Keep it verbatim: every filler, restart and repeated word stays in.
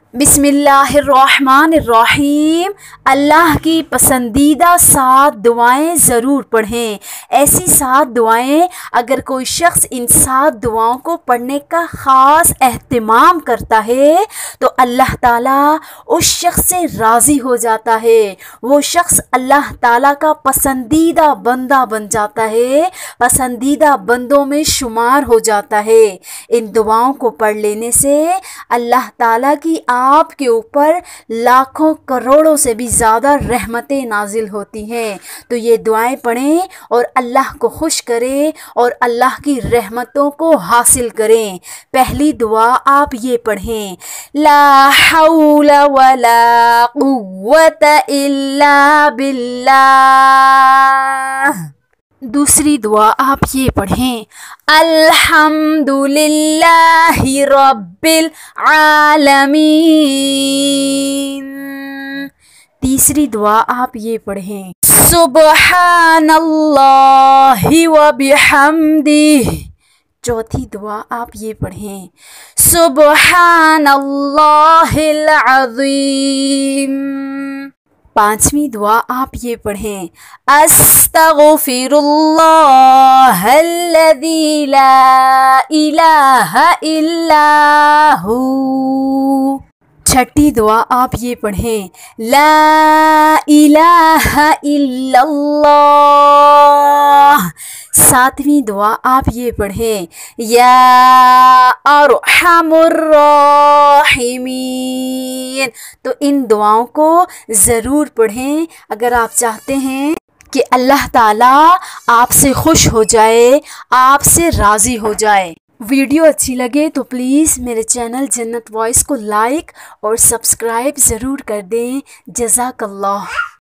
بسم اللہ الرحمن الرحیم۔ اللہ کی پسندیدہ سات دعائیں ضرور پڑھیں۔ ایسی سات دعائیں اگر کوئی شخص ان سات دعاؤں کو پڑھنے کا خاص اہتمام کرتا ہے تو اللہ تعالیٰ اس شخص سے راضی ہو جاتا ہے، وہ شخص اللہ تعالیٰ کا پسندیدہ بندہ بن جاتا ہے، پسندیدہ بندوں میں شمار ہو جاتا ہے۔ ان دعاؤں کو پڑھ لینے سے اللہ تعالیٰ کی آپ کے اوپر لاکھوں کروڑوں سے بھی زیادہ رحمتیں نازل ہوتی ہیں۔ تو یہ دعائیں پڑھیں اور اللہ کو خوش کریں اور اللہ کی رحمتوں کو حاصل کریں۔ پہلی دعا آپ یہ پڑھیں، لا حول ولا قوت الا باللہ۔ دوسری دعا آپ یہ پڑھیں، الحمد للہ رب العالمین۔ تیسری دعا آپ یہ پڑھیں، سبحان اللہ وبحمدہ۔ چوتھی دعا آپ یہ پڑھیں، سبحان اللہ العظیم۔ پانچویں دعا آپ یہ پڑھیں، استغفر اللہ الذی لا الہ الا ہو۔ چھٹی دعا آپ یہ پڑھیں، لا الہ الا اللہ۔ ساتویں دعا آپ یہ پڑھیں، یا ارحم الراحمین۔ تو ان دعاؤں کو ضرور پڑھیں اگر آپ چاہتے ہیں کہ اللہ تعالیٰ آپ سے خوش ہو جائے، آپ سے راضی ہو جائے۔ ویڈیو اچھی لگے تو پلیز میرے چینل جنت وائس کو لائک اور سبسکرائب ضرور کر دیں۔ جزاک اللہ۔